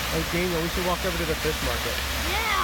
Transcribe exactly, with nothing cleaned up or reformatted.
Oh, Daniel, we should walk over to the fish market. Yeah.